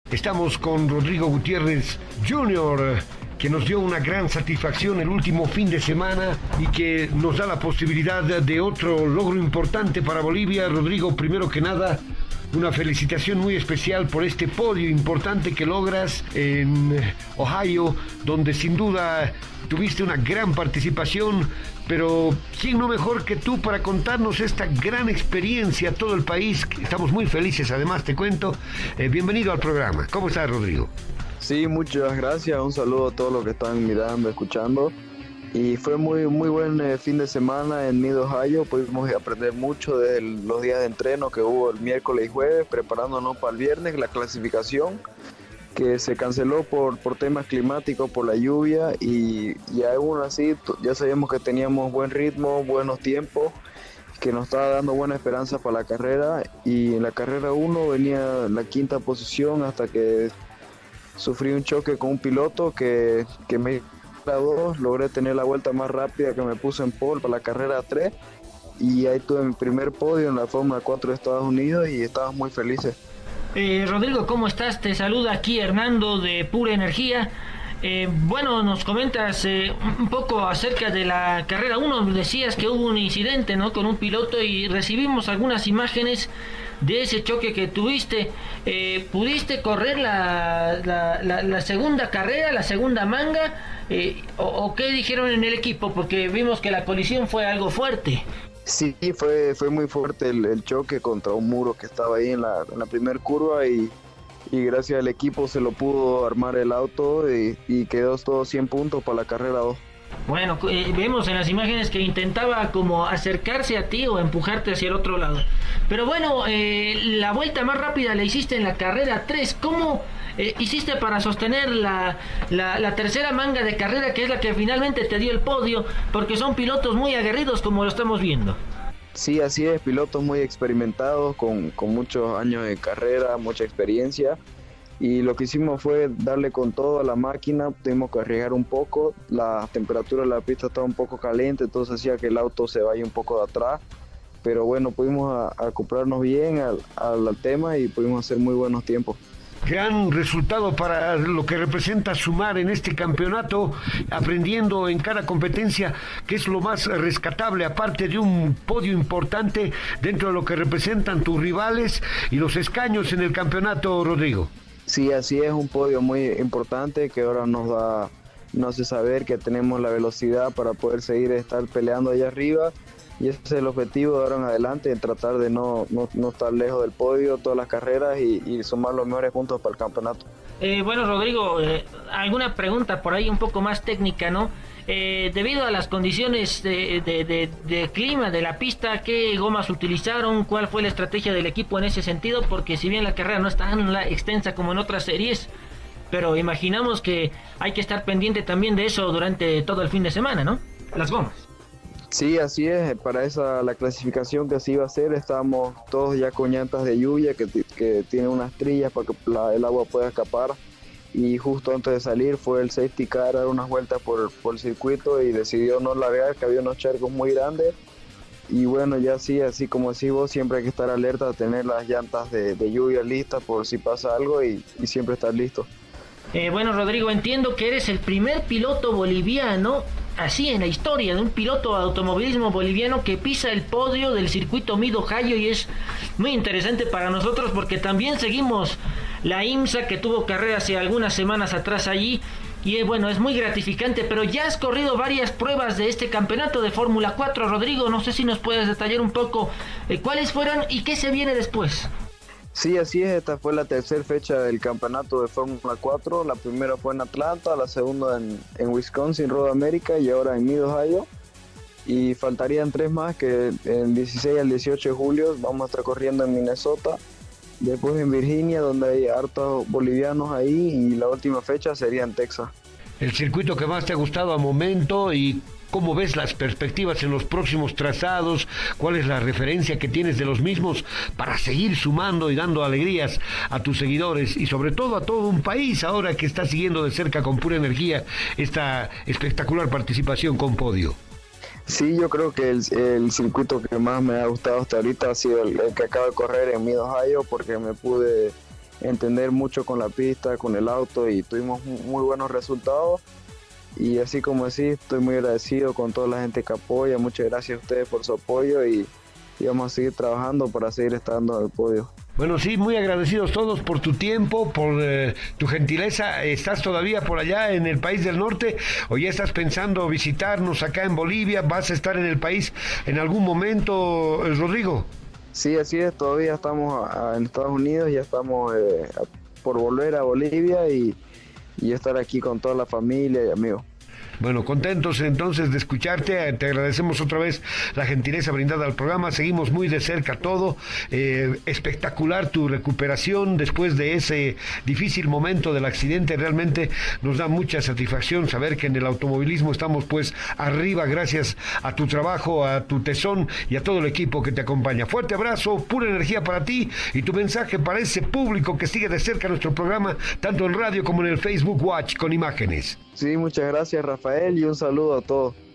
Estamos con Rodrigo Gutiérrez Jr., que nos dio una gran satisfacción el último fin de semana y que nos da la posibilidad de otro logro importante para Bolivia. Rodrigo, primero que nada, una felicitación muy especial por este podio importante que logras en Ohio, donde sin duda tuviste una gran participación, pero ¿quién no mejor que tú para contarnos esta gran experiencia a todo el país? Estamos muy felices, además te cuento. Bienvenido al programa. ¿Cómo estás, Rodrigo? Sí, muchas gracias. Un saludo a todos los que están mirando, escuchando. Y fue muy buen fin de semana en Mid Ohio. Pudimos aprender mucho de los días de entreno que hubo el miércoles y jueves, preparándonos para el viernes, la clasificación, que se canceló por temas climáticos, por la lluvia, y aún así ya sabíamos que teníamos buen ritmo, buenos tiempos, que nos estaba dando buena esperanza para la carrera. Y en la carrera 1 venía en la quinta posición hasta que sufrí un choque con un piloto que me logré tener la vuelta más rápida, que me puso en pole para la carrera 3, y ahí tuve mi primer podio en la Fórmula 4 de Estados Unidos y estábamos muy felices. Rodrigo, ¿cómo estás? Te saluda aquí Hernando de Pura Energía. Bueno, nos comentas un poco acerca de la carrera 1. Decías que hubo un incidente, ¿no?, con un piloto, y recibimos algunas imágenes de ese choque que tuviste. ¿Pudiste correr la segunda carrera, la segunda manga? ¿O qué dijeron en el equipo? Porque vimos que la colisión fue algo fuerte. Sí, fue muy fuerte el choque contra un muro que estaba ahí en la primera curva, y gracias al equipo se lo pudo armar el auto y quedó todo 100 puntos para la carrera 2. Bueno, vemos en las imágenes que intentaba como acercarse a ti o empujarte hacia el otro lado. Pero bueno, la vuelta más rápida la hiciste en la carrera 3. ¿Cómo hiciste para sostener la tercera manga de carrera, que es la que finalmente te dio el podio? Porque son pilotos muy aguerridos, como lo estamos viendo. Sí, así es, pilotos muy experimentados, con muchos años de carrera, mucha experiencia. Y lo que hicimos fue darle con todo a la máquina. Tuvimos que arriesgar un poco, la temperatura de la pista estaba un poco caliente, entonces hacía que el auto se vaya un poco de atrás. Pero bueno, pudimos acoplarnos bien al tema y pudimos hacer muy buenos tiempos. Gran resultado para lo que representa sumar en este campeonato, aprendiendo en cada competencia, que es lo más rescatable, aparte de un podio importante dentro de lo que representan tus rivales y los escaños en el campeonato, Rodrigo. Sí, así es, un podio muy importante que ahora nos hace saber que tenemos la velocidad para poder estar peleando allá arriba, y ese es el objetivo de ahora en adelante, en tratar de no estar lejos del podio todas las carreras y sumar los mejores puntos para el campeonato. Bueno, Rodrigo, alguna pregunta por ahí un poco más técnica, ¿no? Debido a las condiciones de clima de la pista, ¿qué gomas utilizaron? ¿Cuál fue la estrategia del equipo en ese sentido? Porque si bien la carrera no es tan extensa como en otras series, pero imaginamos que hay que estar pendiente también de eso durante todo el fin de semana, ¿no? Las gomas. Sí, así es. Para la clasificación que se iba a hacer, estábamos todos ya con llantas de lluvia que tienen unas trillas para que el agua pueda escapar. Y justo antes de salir fue el safety car a dar unas vueltas por el circuito y decidió no largar, que había unos charcos muy grandes. Y bueno, ya sí, así como decís vos, siempre hay que estar alerta, tener las llantas de lluvia listas por si pasa algo y siempre estar listo. Bueno, Rodrigo, entiendo que eres el primer piloto boliviano, así en la historia de un piloto de automovilismo boliviano, que pisa el podio del circuito Mid Ohio, y es muy interesante para nosotros porque también seguimos la IMSA, que tuvo carrera hace algunas semanas atrás allí, y bueno, es muy gratificante. Pero ya has corrido varias pruebas de este campeonato de Fórmula 4, Rodrigo, no sé si nos puedes detallar un poco cuáles fueron y qué se viene después. Sí, así es, esta fue la tercera fecha del campeonato de Fórmula 4, la primera fue en Atlanta, la segunda en Wisconsin, Road America, y ahora en Mid Ohio, y faltarían 3 más, que el 16 al 18 de julio vamos a estar corriendo en Minnesota, después en Virginia, donde hay hartos bolivianos ahí, y la última fecha sería en Texas. ¿El circuito que más te ha gustado a momento y cómo ves las perspectivas en los próximos trazados? ¿Cuál es la referencia que tienes de los mismos para seguir sumando y dando alegrías a tus seguidores y sobre todo a todo un país ahora que está siguiendo de cerca con Pura Energía esta espectacular participación con podio? Sí, yo creo que el circuito que más me ha gustado hasta ahorita ha sido el que acabo de correr en Mid Ohio, porque me pude entender mucho con la pista, con el auto, y tuvimos muy buenos resultados. Y así como decís, estoy muy agradecido con toda la gente que apoya. Muchas gracias a ustedes por su apoyo y vamos a seguir trabajando para seguir estando en el podio. Bueno, sí, muy agradecidos todos por tu tiempo, por tu gentileza. ¿Estás todavía por allá en el país del norte o ya estás pensando visitarnos acá en Bolivia? ¿Vas a estar en el país en algún momento, Rodrigo? Sí, así es, todavía estamos en Estados Unidos, ya estamos por volver a Bolivia y estar aquí con toda la familia y amigos. Bueno, contentos entonces de escucharte, te agradecemos otra vez la gentileza brindada al programa, seguimos muy de cerca todo, espectacular tu recuperación después de ese difícil momento del accidente, realmente nos da mucha satisfacción saber que en el automovilismo estamos pues arriba gracias a tu trabajo, a tu tesón y a todo el equipo que te acompaña. Fuerte abrazo, pura energía para ti y tu mensaje para ese público que sigue de cerca nuestro programa, tanto en radio como en el Facebook Watch con imágenes. Sí, muchas gracias, Rafael, y un saludo a todos.